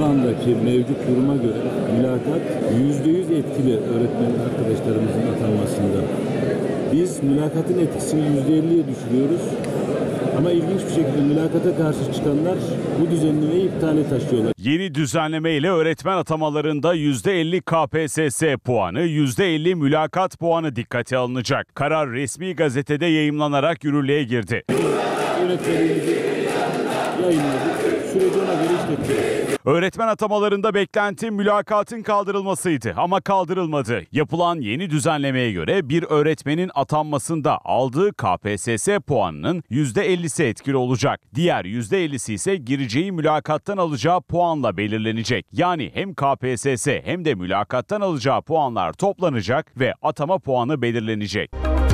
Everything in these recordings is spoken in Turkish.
şu andaki mevcut duruma göre mülakat %100 etkili öğretmen arkadaşlarımızın atanmasında. Biz mülakatın etkisini %50'ye düşürüyoruz. Ama ilginç bir şekilde mülakata karşı çıkanlar bu düzenlemeyi iptale taşıyorlar. Yeni düzenleme ile öğretmen atamalarında %50 KPSS puanı, %50 mülakat puanı dikkate alınacak. Karar resmi gazetede yayımlanarak yürürlüğe girdi. Öğretmenimizi yayınladık. Süreci ona göre işletiyoruz. Öğretmen atamalarında beklenti mülakatın kaldırılmasıydı ama kaldırılmadı. Yapılan yeni düzenlemeye göre bir öğretmenin atanmasında aldığı KPSS puanının %50'si etkili olacak. Diğer %50'si ise gireceği mülakattan alacağı puanla belirlenecek. Yani hem KPSS hem de mülakattan alacağı puanlar toplanacak ve atama puanı belirlenecek.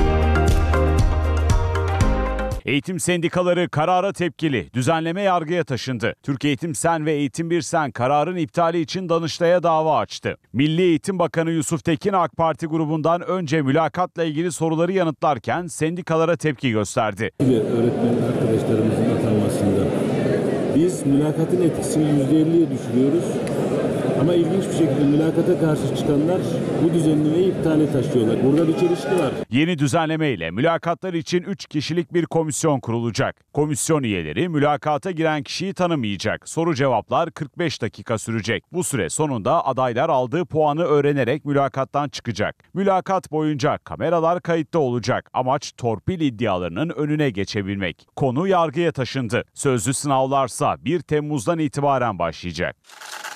Eğitim sendikaları karara tepkili. Düzenleme yargıya taşındı. Türk Eğitim Sen ve Eğitim Bir Sen kararın iptali için Danıştay'a dava açtı. Milli Eğitim Bakanı Yusuf Tekin AK Parti grubundan önce mülakatla ilgili soruları yanıtlarken sendikalara tepki gösterdi. Öğretmen arkadaşlarımızın atanmasında biz mülakatın etkisini %50'ye düşürüyoruz. Ama ilginç bir şekilde mülakata karşı çıkanlar bu düzenlemeyi iptale taşıyorlar. Burada bir çelişki var. Yeni düzenleme ile mülakatlar için 3 kişilik bir komisyon kurulacak. Komisyon üyeleri mülakata giren kişiyi tanımayacak. Soru cevaplar 45 dakika sürecek. Bu süre sonunda adaylar aldığı puanı öğrenerek mülakattan çıkacak. Mülakat boyunca kameralar kayıtta olacak. Amaç torpil iddialarının önüne geçebilmek. Konu yargıya taşındı. Sözlü sınavlarsa 1 Temmuz'dan itibaren başlayacak.